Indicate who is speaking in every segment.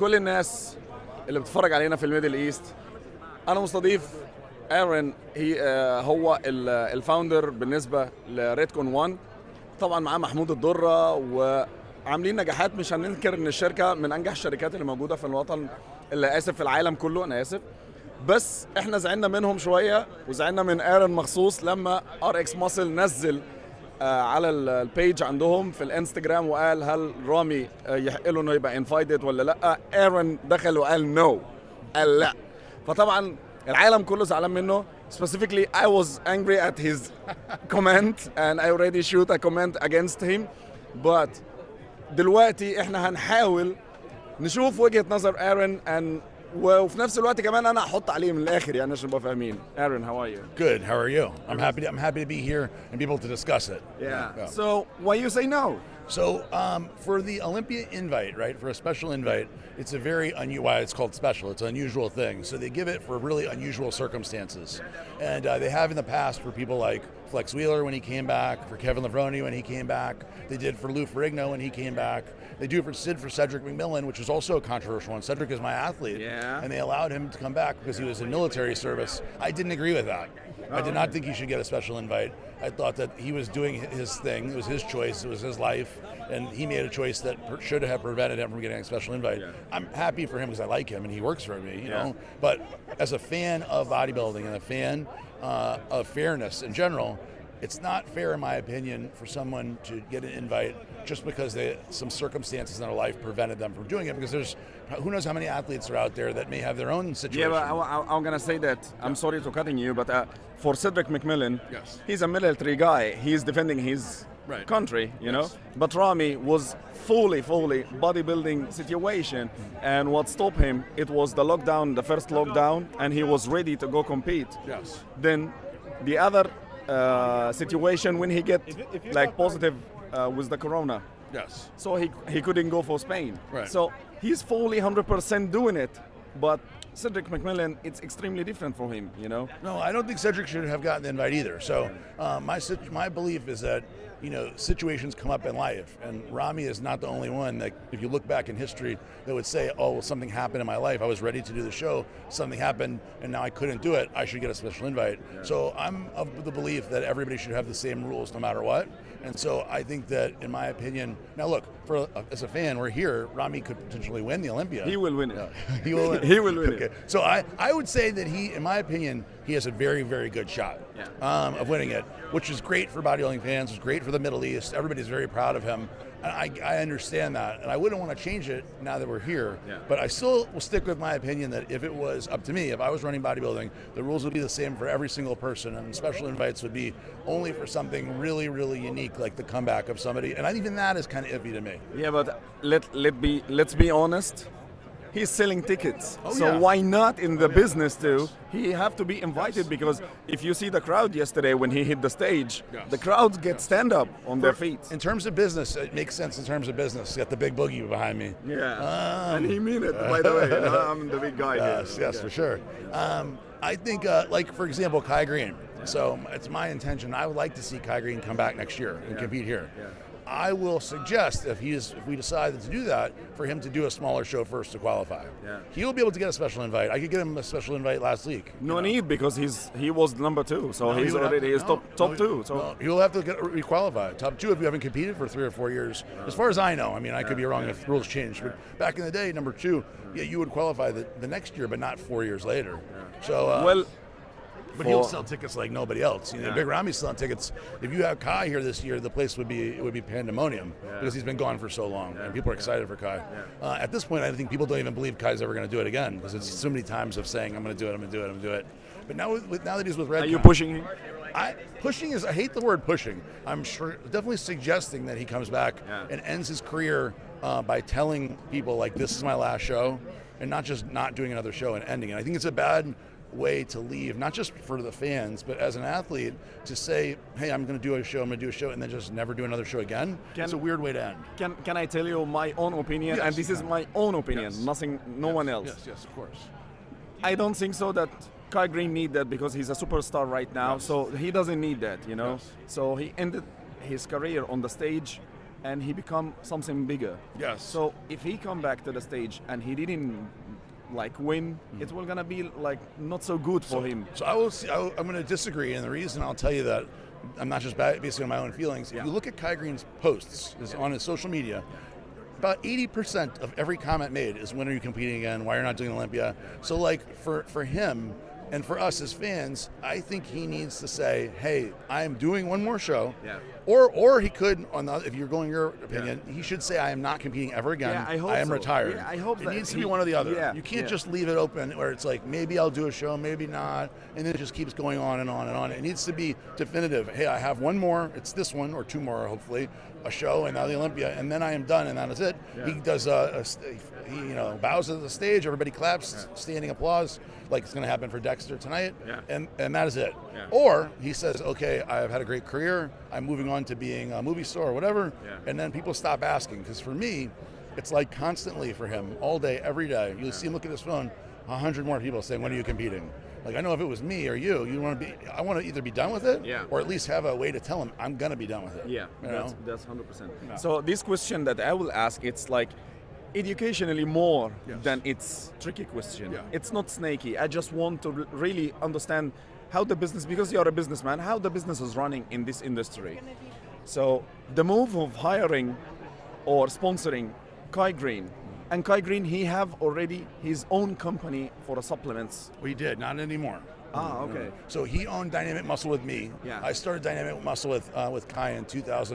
Speaker 1: لكل الناس اللي بتتفرج علينا في الميدل ايست، انا مستضيف ايرون. هو الفاوندر بالنسبه لريدكون 1. طبعا معاه محمود الدره، وعاملين نجاحات. مش هننكر ان الشركه من انجح الشركات اللي موجوده في الوطن، اللي اسف في العالم كله، انا اسف. بس احنا زعلنا منهم شويه، وزعلنا من ايرون مخصوص لما ار اكس ماسل نزل على البيج عندهم في الانستجرام وقال هل رامي يحق له انه يبقى انفايتد ولا لا. ايرون دخل وقال نو، قال لا. فطبعا العالم كله زعلان منه. Specifically, I was angry at his comment and I already shoot a comment against him. But دلوقتي احنا هنحاول نشوف وجهة نظر ايرون، وفي نفس الوقت كمان انا هحط عليه من الاخر يعني عشان نبقى فاهمين. Aaron, how are you?
Speaker 2: Good. How are you? I'm happy to be here and be able to discuss it.
Speaker 1: Yeah. So why you say no?
Speaker 2: So for the Olympia invite, right, for a special invite, it's a very why it's called special. It's an unusual thing. So they give it for really unusual circumstances, and they have in the past for people like Flex Wheeler when he came back, for Kevin Levrone when he came back. They did for Lou Ferrigno when he came back. They do for Cedric McMillan, which is also a controversial one. Cedric is my athlete, and they allowed him to come back because he was in military service. I didn't agree with that. I did not think he should get a special invite. I thought that he was doing his thing. It was his choice. It was his life. And he made a choice that should have prevented him from getting a special invite. Yeah. I'm happy for him because I like him and he works for me, you know. But as a fan of bodybuilding and a fan of fairness in general, it's not fair, in my opinion, for someone to get an invite just because some circumstances in their life prevented them from doing it. Because there's who knows how many athletes are out there that may have their own situation.
Speaker 1: Yeah, but I'm gonna say that. I'm sorry to cutting you, but for Cedric McMillan, he's a military guy. He's defending his country, you know. But Ramy was fully bodybuilding situation, and what stopped him, it was the lockdown, the first lockdown, and he was ready to go compete. Then the other situation when he get like positive with the corona. So he couldn't go for Spain. So he's fully 100% doing it, but Cedric McMillan, it's extremely different for him, you know.
Speaker 2: No, I don't think Cedric should have gotten the invite either. So my belief is that, you know, situations come up in life, and Ramy is not the only one that, if you look back in history, that would say, oh, well, something happened in my life. I was ready to do the show. Something happened, and now I couldn't do it. I should get a special invite. So I'm of the belief that everybody should have the same rules no matter what. And so I think that, in my opinion, now look, as a fan, we're here. Ramy could potentially win the Olympia.
Speaker 1: He will win it.
Speaker 2: He will win.
Speaker 1: He will win it.
Speaker 2: So I would say that he, in my opinion, he has a very good shot of winning it, which is great for bodybuilding fans. It's great for the Middle East. Everybody's very proud of him. And I understand that, and I wouldn't want to change it now that we're here. But I still will stick with my opinion that if it was up to me, if I was running bodybuilding, the rules would be the same for every single person, and special invites would be only for something really unique, like the comeback of somebody. And even that is kind of iffy to me.
Speaker 1: Yeah, but let's be honest. He's selling tickets, so why not in the business too? He have to be invited because if you see the crowd yesterday when he hit the stage, the crowd get stand up on their feet.
Speaker 2: In terms of business, it makes sense. In terms of business, got the big boogie behind me.
Speaker 1: And he mean it, by the way. You know, I'm the big guy here.
Speaker 2: Yes, for sure. I think, like for example, Kai Green. So it's my intention. I would like to see Kai Green come back next year and compete here. I will suggest if we decided to do that, for him to do a smaller show first to qualify. He will be able to get a special invite. I could get him a special invite last week.
Speaker 1: No need, because he was number 2, so he's already top 2. So
Speaker 2: he will have to re-qualify. Top 2 if you haven't competed for 3 or 4 years. As far as I know, I mean, I could be wrong if rules change. But back in the day, number 2, you would qualify the next year, but not 4 years later. So but he'll sell tickets like nobody else. You know, Big Ramy's selling tickets. If you have Kai here this year, the place would be pandemonium because he's been gone for so long, and people are excited for Kai. At this point, I think people don't even believe Kai's ever going to do it again because it's so many times of saying, "I'm going to do it, I'm going to do it, I'm going to do it." But now that he's with Redcon,
Speaker 1: are you pushing him?
Speaker 2: I hate the word pushing. I'm sure definitely suggesting that he comes back and ends his career by telling people like, "This is my last show," and not just not doing another show and ending it. I think it's a bad way to leave, not just for the fans, but as an athlete, to say, hey, I'm going to do a show, and then just never do another show again. It's a weird way to end.
Speaker 1: Can I tell you my own opinion? And this is my own opinion, no one else.
Speaker 2: Yes, of course.
Speaker 1: I don't think so that Kai Green need that because he's a superstar right now, so he doesn't need that, you know. So he ended his career on the stage and he become something bigger.
Speaker 2: Yes.
Speaker 1: So if he come back to the stage and he didn't like win, it will gonna be like not so good for him.
Speaker 2: So I'm going to disagree, and the reason I'll tell you that I'm not just basing on my own feelings. If you look at Kai Green's posts on his social media, about 80% of every comment made is when are you competing again? Why you're not doing Olympia? So like for him and for us as fans, I think he needs to say, hey, I'm doing one more show.
Speaker 1: Yeah.
Speaker 2: Or he could, if you're going your opinion, he should say, I am not competing ever again.
Speaker 1: Yeah, I hope
Speaker 2: am
Speaker 1: so.
Speaker 2: retired.
Speaker 1: Yeah, I hope
Speaker 2: it
Speaker 1: that
Speaker 2: needs to be one or the other.
Speaker 1: Yeah,
Speaker 2: you can't just leave it open where it's like, maybe I'll do a show, maybe not, and then it just keeps going on and on and on. It needs to be definitive. Hey, I have one more, it's this one, or two more, hopefully, a show, and now the Olympia, and then I am done, and that is it.
Speaker 1: Yeah.
Speaker 2: He does he bows to the stage, everybody claps, standing applause, like it's going to happen for Dexter tonight, and that is it.
Speaker 1: Yeah.
Speaker 2: Or he says, okay, I've had a great career, I'm moving on to being a movie star or whatever, and then people stop asking, because for me, it's like constantly for him, all day, every day, you'll see him look at his phone, 100 more people saying, when are you competing? Like, I know if it was me or I want to either be done with it, or at least have a way to tell him I'm going to be done with it.
Speaker 1: Yeah, that's 100%.
Speaker 2: No.
Speaker 1: So this question that I will ask, it's like educationally more than it's tricky question.
Speaker 2: Yeah.
Speaker 1: It's not snaky. I just want to really understand how the business, because you're a businessman, how the business is running in this industry. So the move of hiring or sponsoring Kai Green, and Kai Green, he have already his own company for supplements.
Speaker 2: We did, not anymore.
Speaker 1: Ah, okay.
Speaker 2: So he owned Dynamic Muscle with me.
Speaker 1: Yeah.
Speaker 2: I started Dynamic Muscle with Kai in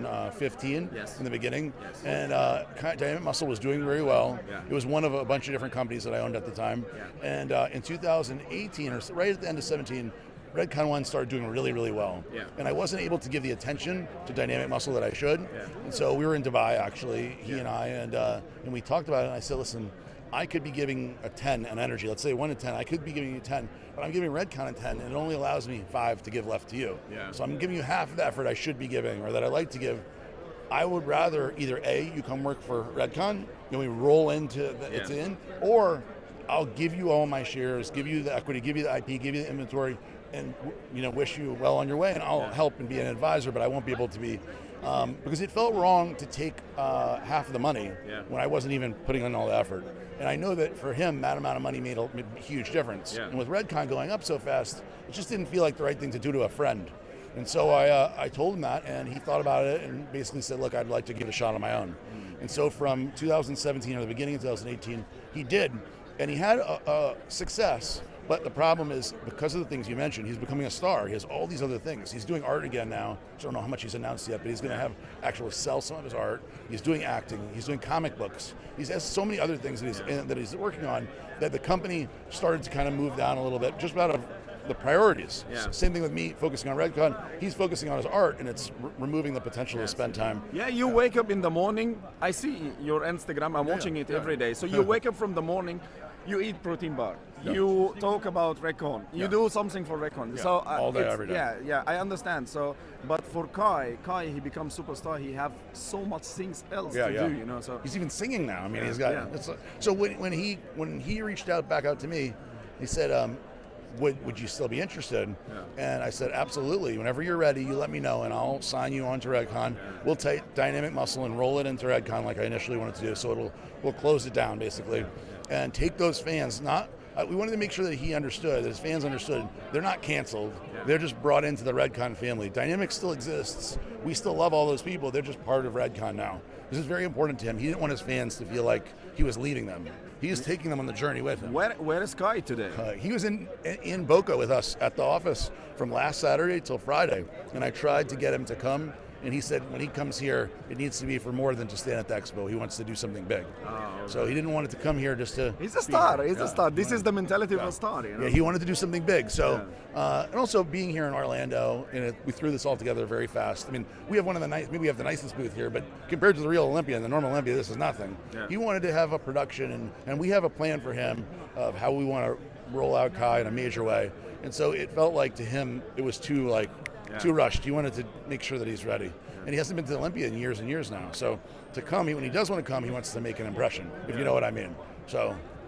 Speaker 2: 2015 in the beginning.
Speaker 1: Yes.
Speaker 2: And Dynamic Muscle was doing very well.
Speaker 1: Yeah.
Speaker 2: It was one of a bunch of different companies that I owned at the time.
Speaker 1: Yeah.
Speaker 2: And in 2018, or right at the end of 17, Redcon 1 started doing really, really well.
Speaker 1: Yeah.
Speaker 2: And I wasn't able to give the attention to Dynamic Muscle that I should.
Speaker 1: Yeah.
Speaker 2: And so we were in Dubai, actually, he and I, and we talked about it, and I said, listen, I could be giving a 10 on energy. Let's say 1 to 10. I could be giving you 10, but I'm giving Redcon a 10, and it only allows me 5 to give left to you.
Speaker 1: Yeah.
Speaker 2: So I'm giving you half of the effort I should be giving, or that I like to give. I would rather either A, you come work for Redcon, and we roll into it's in, or I'll give you all my shares, give you the equity, give you the IP, give you the inventory, and wish you well on your way, and I'll help and be an advisor, but I won't be able to be, because it felt wrong to take half of the money when I wasn't even putting in all the effort. And I know that for him, that amount of money made a huge difference. Yeah. And with Redcon going up so fast, it just didn't feel like the right thing to do to a friend. And so I told him that, and he thought about it and basically said, look, I'd like to give it a shot on my own. And so from 2017 or the beginning of 2018, he did, and he had a success. But the problem is, because of the things you mentioned, he's becoming a star. He has all these other things. He's doing art again now. I don't know how much he's announced yet, but he's going to have actually sell some of his art. He's doing acting. He's doing comic books. He has so many other things that he's working on that the company started to kind of move down a little bit, just about the priorities.
Speaker 1: Yeah.
Speaker 2: Same thing with me focusing on Redcon. He's focusing on his art, and it's removing the potential to spend time.
Speaker 1: Yeah, you wake up in the morning. I see your Instagram. I'm watching it every day. So you wake up from the morning. You eat protein bar.
Speaker 2: Yeah.
Speaker 1: You talk about Recon. You do something for Recon.
Speaker 2: Yeah.
Speaker 1: So
Speaker 2: all day, every day.
Speaker 1: Yeah, I understand. So, but for Kai, he becomes superstar. He have so much things else to do. So
Speaker 2: he's even singing now. I mean, he's got.
Speaker 1: Yeah.
Speaker 2: So when he reached out back out to me, he said, would you still be interested? Yeah. And I said, absolutely. Whenever you're ready, you let me know, and I'll sign you onto Redcon. We'll take Dynamic Muscle and roll it into Redcon like I initially wanted to do. So we'll close it down basically, and take those fans. We wanted to make sure that he understood, that his fans understood, they're not canceled. Yeah. They're just brought into the Redcon family. Dynamic still exists. We still love all those people. They're just part of Redcon now. This is very important to him. He didn't want his fans to feel like he was leaving them. He is taking them on the journey with him.
Speaker 1: Where is Kai today?
Speaker 2: He was in Boca with us at the office from last Saturday till Friday, and I tried to get him to come. And he said when he comes here, it needs to be for more than to stand at the expo. He wants to do something big. Oh, okay. So he didn't want it to come here just to...
Speaker 1: He's a star. He's a star. This is the mentality of a star.
Speaker 2: Yeah, he wanted to do something big. So, and also being here in Orlando, we threw this all together very fast. I mean, we have maybe we have the nicest booth here, but compared to the real Olympia and the normal Olympia, this is nothing. Yeah. He wanted to have a production, and we have a plan for him of how we want to roll out Kai in a major way. And so it felt like to him, it was too rushed. He wanted to make sure that he's ready. And he hasn't been to the Olympia in years and years now. So to come, when he does want to come, he wants to make an impression, if you know what I mean. So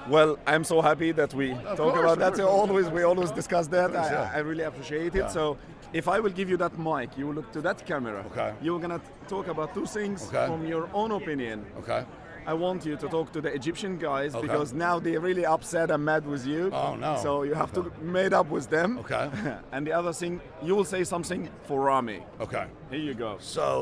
Speaker 1: Well, I'm so happy that we talk
Speaker 2: course,
Speaker 1: about that.
Speaker 2: of course.
Speaker 1: We always discuss that.
Speaker 2: Yeah.
Speaker 1: I really appreciate it.
Speaker 2: Yeah.
Speaker 1: So if I will give you that mic, you will look to that camera.
Speaker 2: Okay.
Speaker 1: You're gonna talk about two things
Speaker 2: Okay.
Speaker 1: from your own opinion.
Speaker 2: Okay.
Speaker 1: I want you to talk to the Egyptian guys
Speaker 2: Okay.
Speaker 1: because now they're really upset and mad with you.
Speaker 2: Oh, no.
Speaker 1: So you have to made up with them.
Speaker 2: Okay.
Speaker 1: And the other thing, you will say something for Rami.
Speaker 2: Okay.
Speaker 1: Here you go.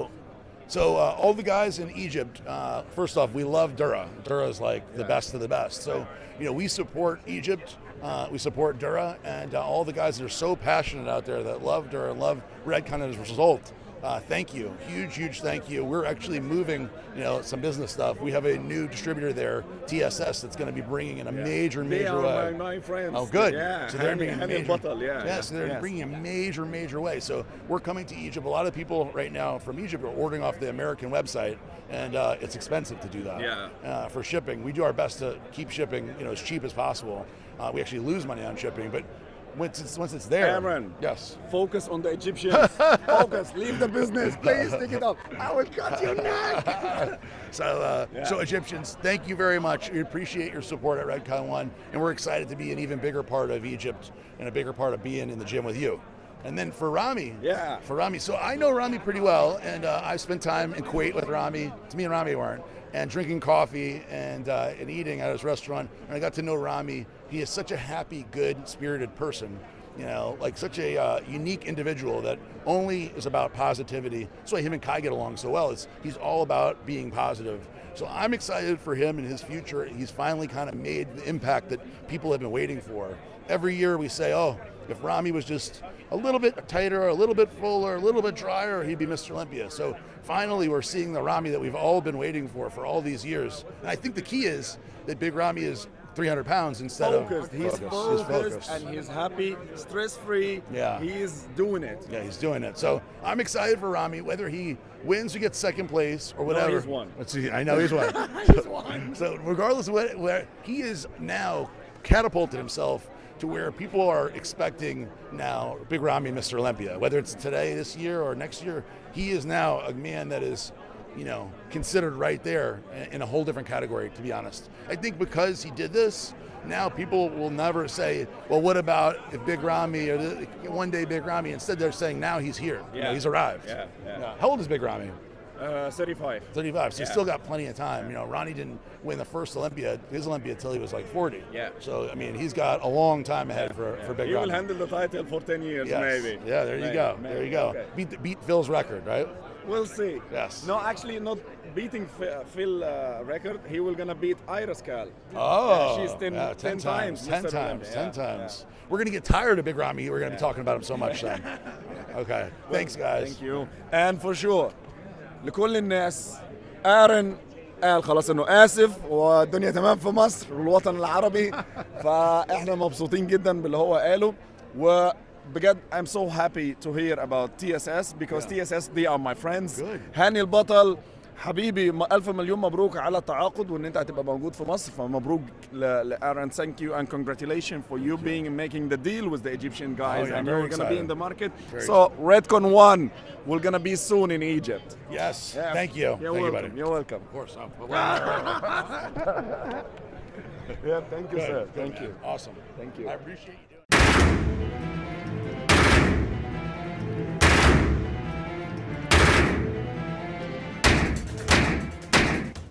Speaker 2: So all the guys in Egypt, first off, we love Dura. Dura is like the best of the best. So, we support Egypt, we support Dura, and all the guys that are so passionate out there that love Dura and love Redcon as a result. Thank you, huge thank you. We're actually moving, some business stuff. We have a new distributor there, TSS, that's going to be bringing in a major
Speaker 1: They are
Speaker 2: way.
Speaker 1: my friends.
Speaker 2: Oh, good.
Speaker 1: Yeah.
Speaker 2: So they're bringing a
Speaker 1: Hani
Speaker 2: major,
Speaker 1: Batal, yeah.
Speaker 2: so they're
Speaker 1: Yes.
Speaker 2: bringing a major way. So we're coming to Egypt. A lot of people right now from Egypt are ordering off the American website, and it's expensive to do that.
Speaker 1: Yeah.
Speaker 2: For shipping, we do our best to keep shipping, as cheap as possible. We actually lose money on shipping, but once it's there.
Speaker 1: Aaron.
Speaker 2: Yes.
Speaker 1: Focus on the Egyptians. Focus. Leave the business. Please pick it up. I will cut your neck.
Speaker 2: So Egyptians, thank you very much. We appreciate your support at Redcon One, and we're excited to be an even bigger part of Egypt and a bigger part of being in the gym with you. And then for Rami, so I know Rami pretty well, and I spent time in Kuwait with Rami. It's me and Rami weren't, and drinking coffee and eating at his restaurant. And I got to know Rami. He is such a happy, good-spirited person. Like such a unique individual that only is about positivity. That's why him and Kai get along so well. He's all about being positive. So I'm excited for him and his future. He's finally kind of made the impact that people have been waiting for. Every year we say, oh, if Rami was just a little bit tighter, a little bit fuller, a little bit drier, he'd be Mr. Olympia. So finally we're seeing the Rami that we've all been waiting for all these years. And I think the key is that Big Rami is 300 pounds instead
Speaker 1: focused.
Speaker 2: of
Speaker 1: He's
Speaker 2: focused.
Speaker 1: focused and he's happy, stress-free.
Speaker 2: Yeah.
Speaker 1: He's doing it.
Speaker 2: Yeah, he's doing it. So I'm excited for Rami, whether he wins or gets second place or whatever.
Speaker 1: he's won.
Speaker 2: Let's see. I know he's won.
Speaker 1: He's won.
Speaker 2: So regardless of where he is now catapulted himself to where people are expecting now Big Rami, Mr. Olympia, whether it's today, this year, or next year, he is now a man that is, considered right there in a whole different category, to be honest. I think because he did this, now people will never say, well, what about if Big Rami, or one day Big Rami? Instead, they're saying now he's here.
Speaker 1: Yeah.
Speaker 2: He's arrived.
Speaker 1: Yeah.
Speaker 2: How old is Big Rami?
Speaker 1: 35.
Speaker 2: 35. So he's still got plenty of time. Ronnie didn't win the first his Olympia till he was like 40.
Speaker 1: Yeah.
Speaker 2: So he's got a long time ahead for Big
Speaker 1: He
Speaker 2: Rami.
Speaker 1: will handle the title for 10 years,
Speaker 2: Yes.
Speaker 1: maybe.
Speaker 2: Yeah, there you go.
Speaker 1: Maybe.
Speaker 2: There you go.
Speaker 1: Okay.
Speaker 2: Beat Phil's record, right?
Speaker 1: We'll see.
Speaker 2: Yes.
Speaker 1: No, actually, not beating Phil record. He will gonna beat Iris Cal.
Speaker 2: Oh,
Speaker 1: she's 10 times.
Speaker 2: 10
Speaker 1: Mr.
Speaker 2: times.
Speaker 1: Olympia.
Speaker 2: 10 times. We're gonna get tired of Big Rami. We're gonna be talking about him so much then. Okay. Thanks, guys.
Speaker 1: Thank you. And for sure, لكل الناس آرن قال خلاص انه اسف والدنيا تمام في مصر والوطن العربي فاحنا مبسوطين جدا باللي هو قاله وبجد I'm so happy to hear about TSS because TSS they are my friends.
Speaker 2: Good.
Speaker 1: هاني البطل حبيبي ألف مليون مبروك على التعاقد وإن أنت هتبقى موجود في مصر فمبروك لآرن. Thank you and congratulations for you being making the deal with the Egyptian guys
Speaker 2: yeah,
Speaker 1: and
Speaker 2: very
Speaker 1: you're gonna be
Speaker 2: excited.
Speaker 1: in the market.
Speaker 2: Very
Speaker 1: So Redcon 1 we're gonna be soon in Egypt.
Speaker 2: Yes.
Speaker 1: Yeah.
Speaker 2: Thank you.
Speaker 1: You're
Speaker 2: Thank
Speaker 1: welcome.
Speaker 2: you, buddy.
Speaker 1: You're welcome.
Speaker 2: Of course.
Speaker 1: Yeah, thank you,
Speaker 2: Good.
Speaker 1: sir.
Speaker 2: Good,
Speaker 1: Thank
Speaker 2: man.
Speaker 1: you.
Speaker 2: Awesome.
Speaker 1: Thank you.
Speaker 2: I appreciate you.